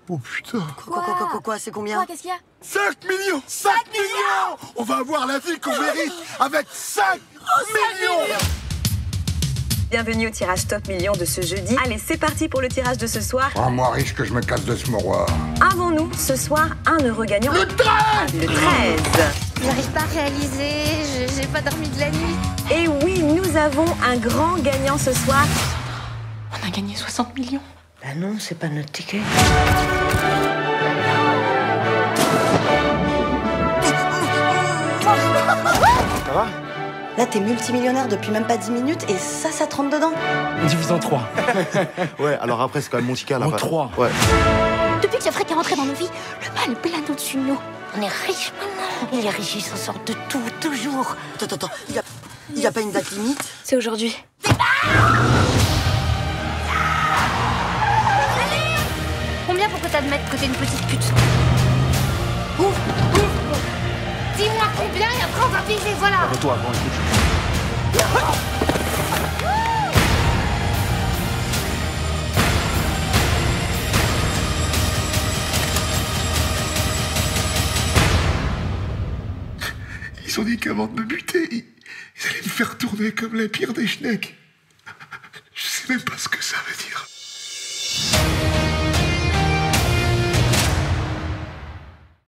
Oh putain. Quoi, c'est combien? Qu'est-ce qu'il y a? 5 millions! 5 millions! On va avoir la vie qu'on mérite avec 5 millions! Bienvenue au tirage Top Millions de ce jeudi. Allez, c'est parti pour le tirage de ce soir. Oh, moi riche que je me casse de ce mouroir. Avons-nous ce soir un heureux gagnant? Le 13! Le 13. J'arrive pas à réaliser, j'ai pas dormi de la nuit. Et oui, nous avons un grand gagnant ce soir. On a gagné 60 millions. Bah non, c'est pas notre ticket. Ça va? Là, t'es multimillionnaire depuis même pas 10 minutes et ça te rentre dedans. On divise en 3. Ouais, alors après, c'est quand même mon ticket à la fin. En 3. Ouais. Depuis que Jeffrey est rentré dans nos vies, le mal plane au-dessus de nous. On est riches maintenant. Les riches, ils s'en sortent de tout, toujours. Attends, y a pas une date limite? C'est aujourd'hui. Combien pour que t'admettes que t'es une petite pute? Ouf. Dis-moi combien et après on va payer, voilà. Et toi, avant, écoute. Ils ont dit qu'avant de me buter, ils allaient me faire tourner comme la pire des schnecks. Je sais même pas ce que ça veut dire.